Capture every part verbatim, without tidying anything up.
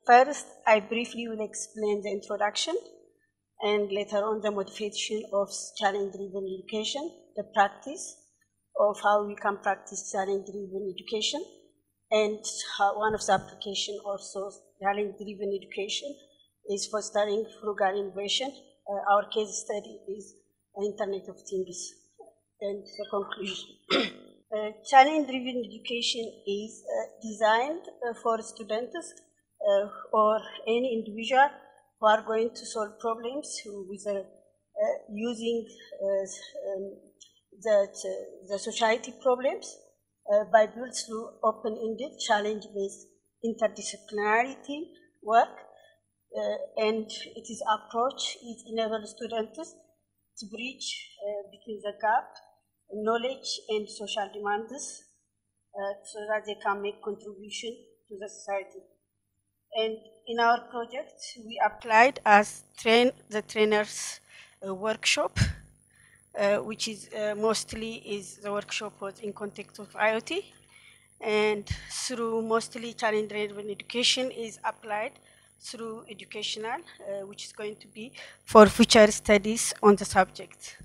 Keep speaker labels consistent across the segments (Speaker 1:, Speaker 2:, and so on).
Speaker 1: First, I briefly will explain the introduction and later on the motivation of challenge-driven education, the practice of how we can practice challenge-driven education, and how one of the application also challenge-driven education is fostering frugal innovation. Uh, our case study is Internet of Things. And the conclusion. uh, challenge-driven education is uh, designed uh, for students uh, or any individual who are going to solve problems with uh, uh, using uh, um, the, the society problems uh, by built through open-ended, challenge-based interdisciplinary team work, uh, and its approach is enable students to bridge uh, between the gap, knowledge and social demands uh, so that they can make contribution to the society. And in our project, we applied as train the trainers uh, workshop, uh, which is uh, mostly is the workshop was in context of I O T, and through mostly challenge-driven education is applied through educational, uh, which is going to be for future studies on the subject.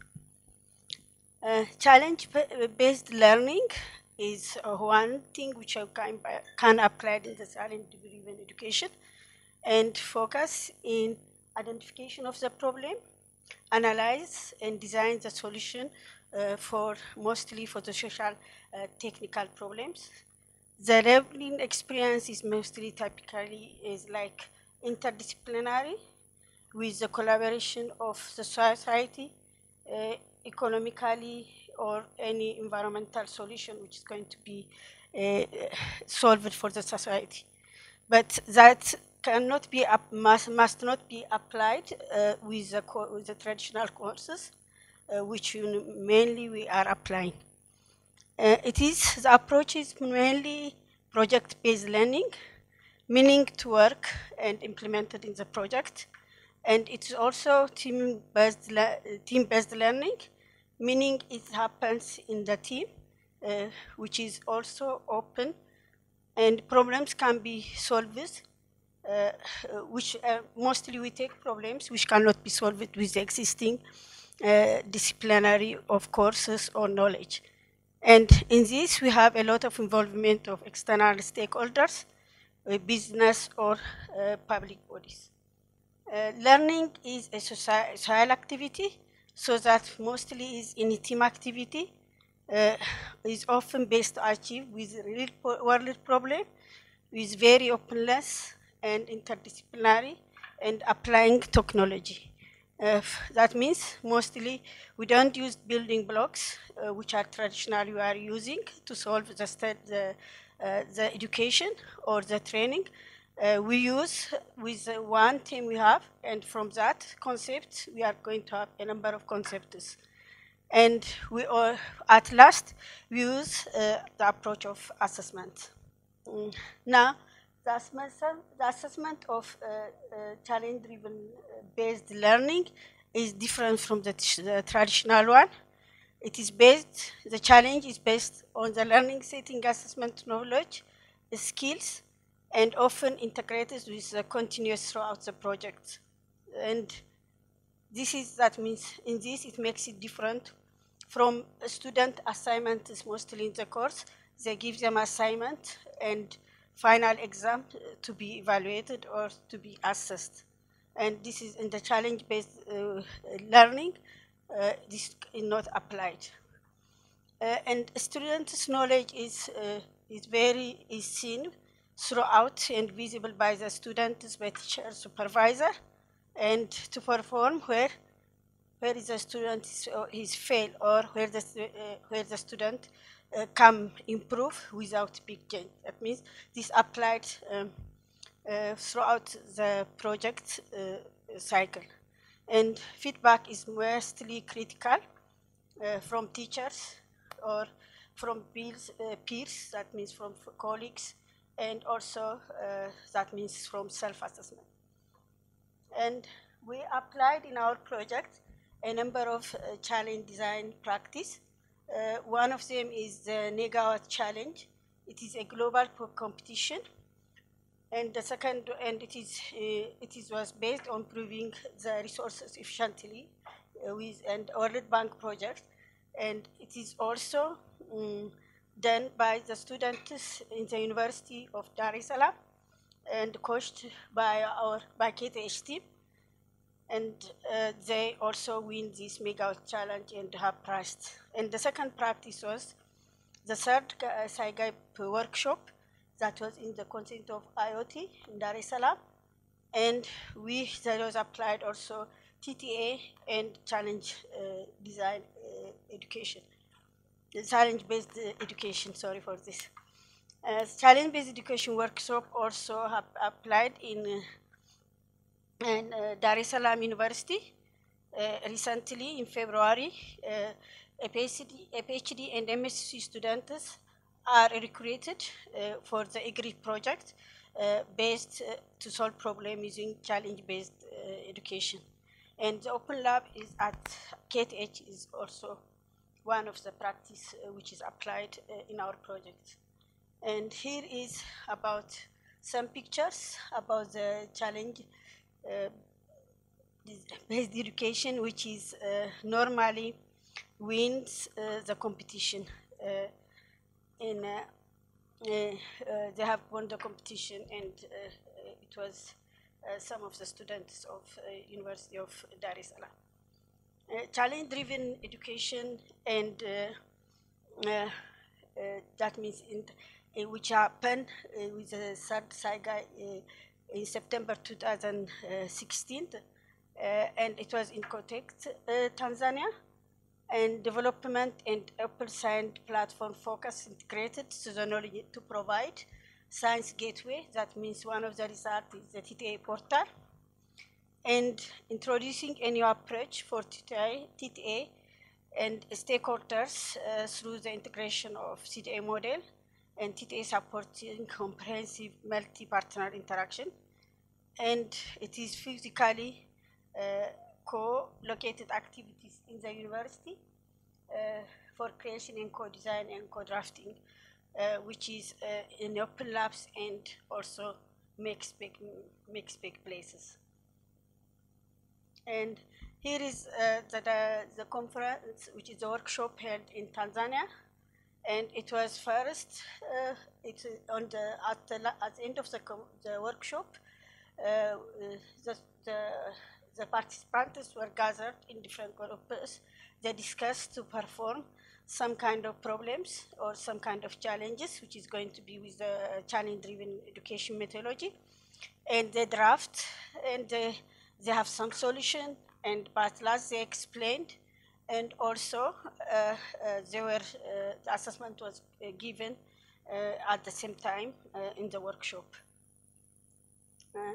Speaker 1: Uh, challenge-based learning is uh, one thing which I can, can apply in the challenge-driven education and focus in identification of the problem, analyze and design the solution uh, for mostly for the social uh, technical problems. The learning experience is mostly typically is like interdisciplinary with the collaboration of the society, uh, economically or any environmental solution which is going to be uh, solved for the society. But that cannot be up, must, must not be applied uh, with, the with the traditional courses, uh, which mainly we are applying. Uh, it is, the approach is mainly project-based learning, meaning to work and implemented in the project. And it's also team-based team-based learning, meaning it happens in the team, uh, which is also open, and problems can be solved, uh, which uh, mostly we take problems which cannot be solved with the existing uh, disciplinary of courses or knowledge. And in this, we have a lot of involvement of external stakeholders, uh, business or uh, public bodies. Uh, learning is a social activity, so that mostly is in a team activity, uh, is often based to achieve with real world problem, with very openness and interdisciplinary and applying technology. Uh, that means mostly we don't use building blocks, uh, which are traditionally we are using to solve the, the, uh, the education or the training. Uh, we use with uh, one team we have, and from that concept, we are going to have a number of concepts. And we are, at last, we use uh, the approach of assessment. Mm. Now, the assessment, the assessment of uh, uh, challenge-driven based learning is different from the, the traditional one. It is based, the challenge is based on the learning setting assessment knowledge, skills, and often integrated with the continuous throughout the project. And this is, that means in this, it makes it different from a student assignment is mostly in the course. They give them assignment and final exam to be evaluated or to be assessed. And this is in the challenge-based uh, learning, uh, this is not applied. Uh, and students' knowledge is, uh, is very, is seen throughout and visible by the students, by teacher, supervisor, and to perform where, where is the student is, uh, is fail or where the, uh, where the student uh, can improve without big change. That means this applied um, uh, throughout the project uh, cycle. And feedback is mostly critical uh, from teachers or from peers, uh, peers, that means from colleagues, and also uh, that means from self-assessment. And we applied in our project a number of uh, challenge design practice. Uh, one of them is the Negawatt challenge. It is a global competition And the second, and it is uh, it is was based on improving the resources efficiently uh, with and World Bank project, and it is also um, done by the students in the University of Dar es Salaam and coached by our by K T H team, and uh, they also win this mega challenge and have prized. And the second practice was the third uh, Sci-GaIA workshop that was in the content of I O T in Dar es Salaam, and we that was applied also T T A and challenge uh, design uh, education, challenge-based uh, education. Sorry for this. Uh, challenge-based education workshop also have applied in. Uh, and uh, Dar es Salaam University uh, recently in February. Uh, a, PhD, a PhD and M S c students are recruited uh, for the EGRI project uh, based uh, to solve problems using challenge-based uh, education. And the Open Lab is at K T H is also one of the practice uh, which is applied uh, in our project. And here is about some pictures about the challenge Uh, based education, which is uh, normally wins uh, the competition. Uh, in, uh, uh, they have won the competition, and uh, it was uh, some of the students of uh, University of Dar es Salaam. Uh, challenge-driven education, and uh, uh, uh, that means in, uh, which happened uh, with the third Sci-GaIA in September two thousand sixteen, uh, and it was in Context, uh, Tanzania, and development and open science platform focus integrated to the knowledge to provide science gateway. That means one of the results is the T T A portal, and introducing a new approach for T T A, T T A and stakeholders uh, through the integration of C D A model and T T A supporting comprehensive multi-partner interaction. And it is physically uh, co-located activities in the university uh, for creation and co-design and co-drafting, uh, which is uh, in open labs and also makes big, makes big places. And here is uh, the, the, the conference, which is a workshop held in Tanzania. And it was first, uh, it's on the, at, the, at the end of the, the workshop, uh, the, the, the participants were gathered in different groups. They discussed to perform some kind of problems or some kind of challenges, which is going to be with the challenge-driven education methodology. And they draft, and they, they have some solution, and but last they explained. And also, uh, uh, they were, uh, the assessment was uh, given uh, at the same time uh, in the workshop. Uh,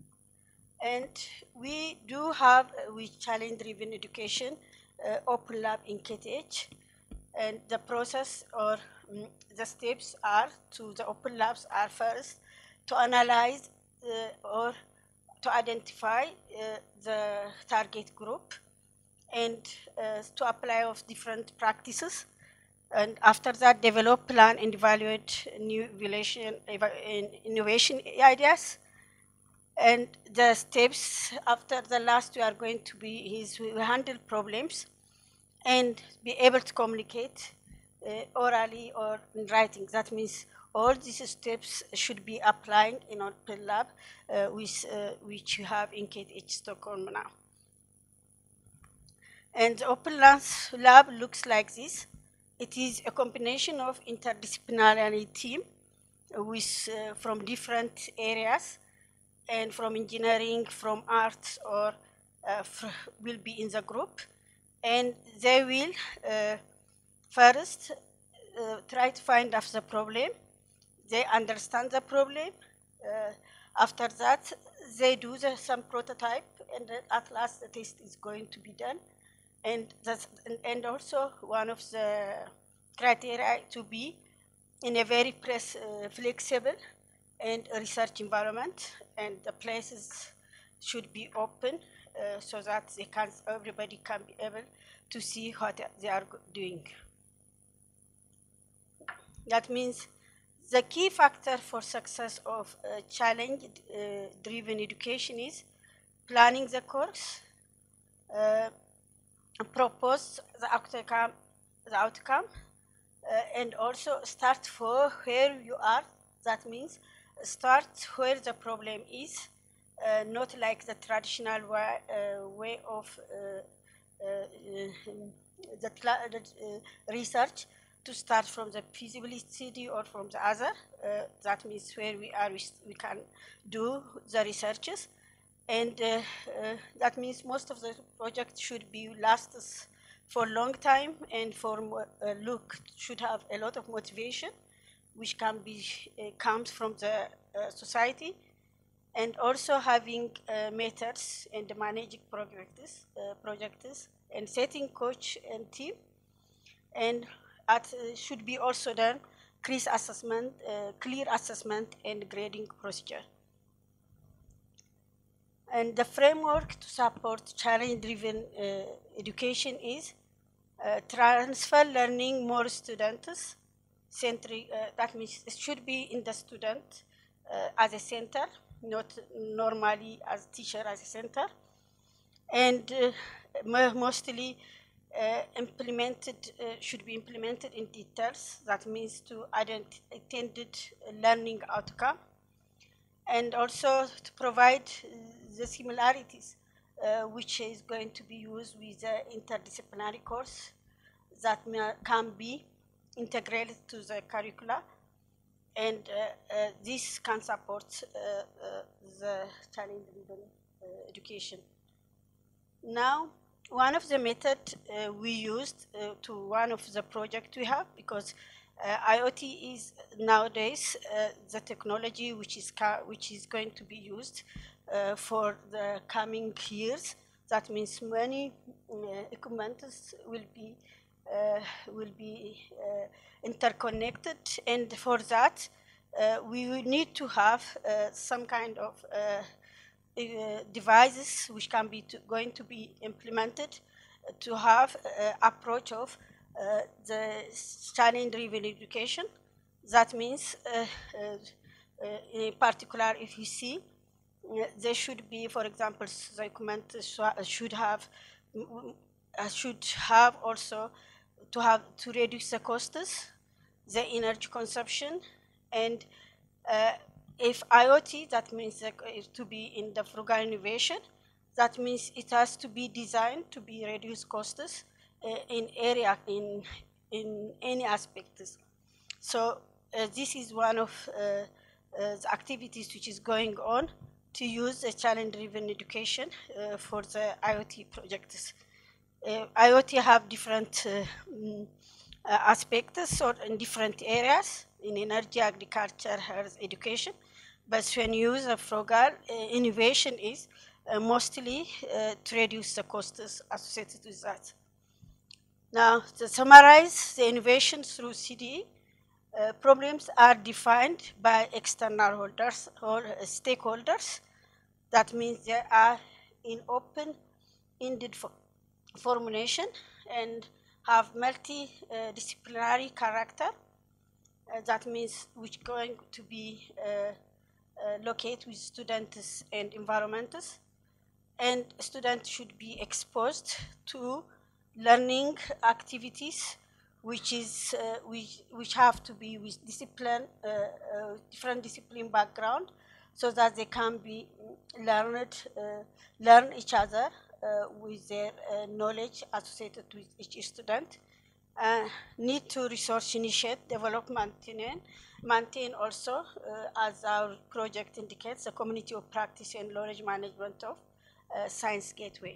Speaker 1: and we do have, uh, with challenge-driven education, uh, open lab in K T H. And the process or um, the steps are to the open labs are first to analyze uh, or to identify uh, the target group, and uh, to apply of different practices, and after that develop, plan, and evaluate new innovation, innovation ideas. And the steps after the last we are going to be is we handle problems and be able to communicate uh, orally or in writing. That means all these steps should be applying in our lab, uh, with, uh, which you have in K T H Stockholm now. And the Open Labs lab looks like this. It is a combination of interdisciplinary team with, uh, from different areas, and from engineering, from arts, or uh, will be in the group. And they will uh, first uh, try to find out the problem. They understand the problem. Uh, after that, they do the, some prototype, and at last the test is going to be done. And, that's, and also one of the criteria to be in a very press, uh, flexible and research environment, and the places should be open uh, so that they can, everybody can be able to see what they are doing. That means The key factor for success of uh, challenge-driven uh, education is planning the course, uh, propose the outcome, the outcome uh, and also start for where you are. That means start where the problem is, uh, not like the traditional way, uh, way of uh, uh, the, the uh, research, to start from the feasibility study or from the other. Uh, that means where we are, we, we can do the researches. And uh, uh, that means most of the project should be last us for a long time, and for uh, look should have a lot of motivation, which can be uh, comes from the uh, society, and also having uh, methods and managing projects, uh, projects, and setting coach and team, and at uh, should be also done clear assessment, uh, clear assessment and grading procedure. And the framework to support challenge-driven uh, education is uh, transfer learning more students centric. Uh, that means it should be in the student uh, as a center, not normally as teacher as a center, and uh, mostly uh, implemented uh, should be implemented in details. That means to identify intended learning outcome, and also to provide the similarities uh, which is going to be used with the interdisciplinary course that may, can be integrated to the curricula, and uh, uh, this can support uh, uh, the challenge-driven uh, education. Now, one of the methods uh, we used uh, to one of the projects we have, because uh, I O T is nowadays uh, the technology which is which is going to be used uh, for the coming years. That means many uh, equipment will be uh, will be uh, interconnected, and for that uh, we need to have uh, some kind of uh, Uh, devices which can be to, going to be implemented uh, to have uh, approach of uh, the challenge-driven education. That means, uh, uh, uh, in particular, if you see, uh, there should be, for example, the document should have uh, should have also to have to reduce the costs, the energy consumption, and uh, if I O T, that means uh, to be in the frugal innovation, that means it has to be designed to be reduced costs uh, in area, in, in any aspects. So uh, this is one of uh, uh, the activities which is going on to use the challenge-driven education uh, for the I O T projects. Uh, I O T have different uh, mm, uh, aspects or in different areas, in energy, agriculture, health, education. But when you use a frugal, uh, innovation is uh, mostly uh, to reduce the costs associated with that. Now, to summarize the innovation through C D E, uh, problems are defined by external holders or uh, stakeholders. That means they are in open-ended for formulation and have multidisciplinary character. Uh, that means which going to be uh, uh, located with students and environments, and students should be exposed to learning activities which is uh, which, which have to be with discipline, uh, uh, different discipline background, so that they can be learned, uh, learn each other uh, with their uh, knowledge associated with each student. Uh, need to resource initiate, develop, maintain, maintain also, uh, as our project indicates, a community of practice and knowledge management of uh, Science Gateway.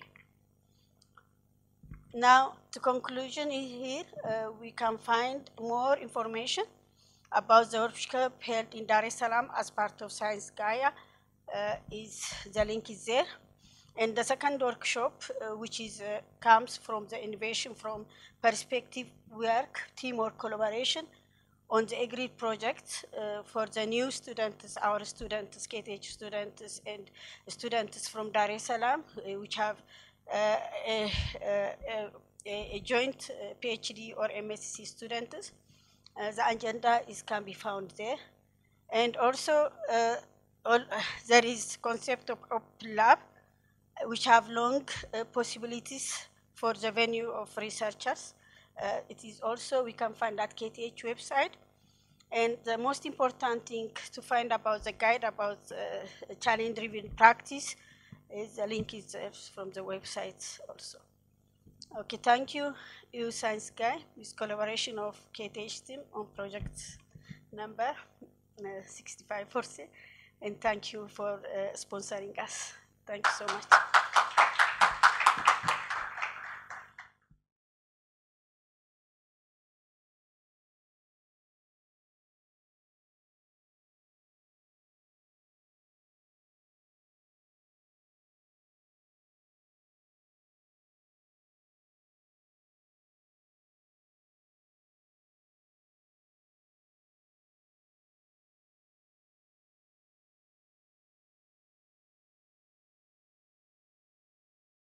Speaker 1: Now, the conclusion is here, uh, we can find more information about the workshop held in Dar es Salaam as part of Sci-GaIA. Uh, is the link is there. And the second workshop, uh, which is uh, comes from the innovation from perspective work, teamwork, collaboration on the agreed project uh, for the new students, our students, K T H students, and students from Dar es Salaam, uh, which have uh, a, a, a, a joint uh, PhD or M S c students. Uh, the agenda is can be found there. And also, uh, all, uh, there is concept of open lab, which have long uh, possibilities for the venue of researchers. Uh, it is also, we can find at K T H website. And the most important thing to find about the guide about uh, challenge-driven practice is the link is there from the website also. Okay, thank you, you Sci-GaIA, with collaboration of K T H team on project number uh, sixty-five forty, and thank you for uh, sponsoring us. Thank you so much.